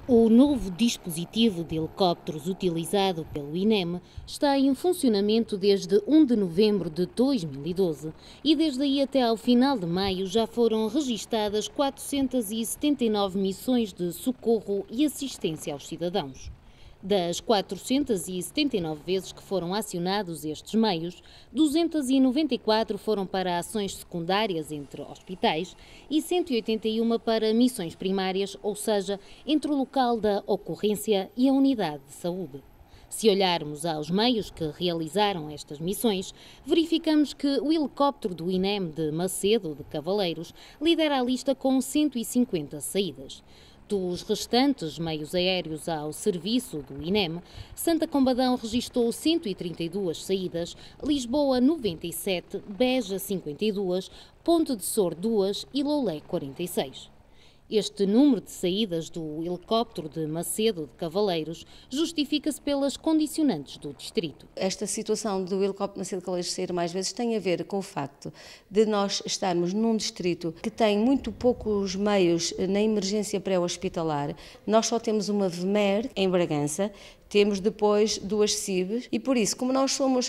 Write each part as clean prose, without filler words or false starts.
O novo dispositivo de helicópteros utilizado pelo INEM está em funcionamento desde 1 de novembro de 2012 e desde aí até ao final de maio já foram registadas 479 missões de socorro e assistência aos cidadãos. Das 479 vezes que foram acionados estes meios, 294 foram para ações secundárias entre hospitais e 181 para missões primárias, ou seja, entre o local da ocorrência e a unidade de saúde. Se olharmos aos meios que realizaram estas missões, verificamos que o helicóptero do INEM de Macedo de Cavaleiros lidera a lista com 150 saídas. Dos restantes meios aéreos ao serviço do INEM, Santa Combadão registrou 132 saídas, Lisboa 97, Beja 52, Ponte de Sor 2 e Loulé 46. Este número de saídas do helicóptero de Macedo de Cavaleiros justifica-se pelas condicionantes do distrito. Esta situação do helicóptero de Macedo de Cavaleiros sair mais vezes tem a ver com o facto de nós estarmos num distrito que tem muito poucos meios na emergência pré-hospitalar. Nós só temos uma VMER em Bragança, temos depois 2 CIBs e por isso, como nós somos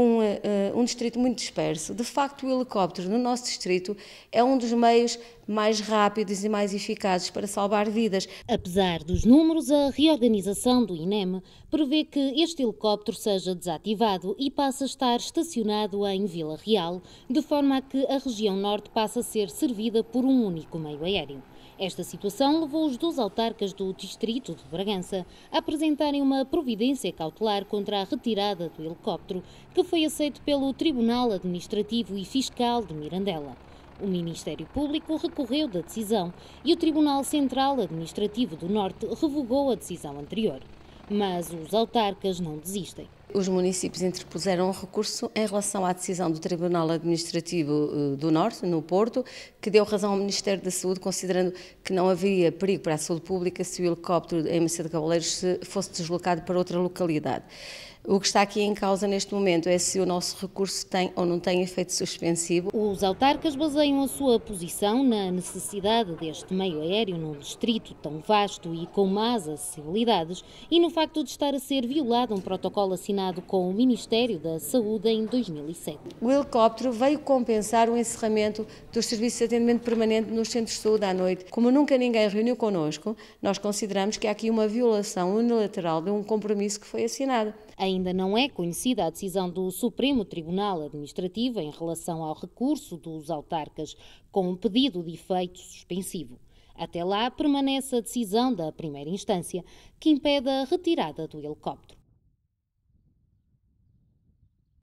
um distrito muito disperso, de facto o helicóptero no nosso distrito é um dos meios mais rápidos e mais eficazes para salvar vidas. Apesar dos números, a reorganização do INEM prevê que este helicóptero seja desativado e passe a estar estacionado em Vila Real, de forma a que a região norte passe a ser servida por um único meio aéreo. Esta situação levou os 2 autarcas do distrito de Bragança a apresentarem uma providência cautelar contra a retirada do helicóptero, que foi aceito pelo Tribunal Administrativo e Fiscal de Mirandela. O Ministério Público recorreu da decisão e o Tribunal Central Administrativo do Norte revogou a decisão anterior. Mas os autarcas não desistem. Os municípios interpuseram um recurso em relação à decisão do Tribunal Administrativo do Norte, no Porto, que deu razão ao Ministério da Saúde, considerando que não havia perigo para a saúde pública se o helicóptero em Macedo de Cavaleiros fosse deslocado para outra localidade. O que está aqui em causa neste momento é se o nosso recurso tem ou não tem efeito suspensivo. Os autarcas baseiam a sua posição na necessidade deste meio aéreo num distrito tão vasto e com más acessibilidades e no facto de estar a ser violado um protocolo assinado com o Ministério da Saúde em 2007. O helicóptero veio compensar o encerramento dos serviços de atendimento permanente nos centros de saúde à noite. Como nunca ninguém reuniu connosco, nós consideramos que há aqui uma violação unilateral de um compromisso que foi assinado. Ainda não é conhecida a decisão do Supremo Tribunal Administrativo em relação ao recurso dos autarcas com um pedido de efeito suspensivo. Até lá, permanece a decisão da primeira instância, que impede a retirada do helicóptero.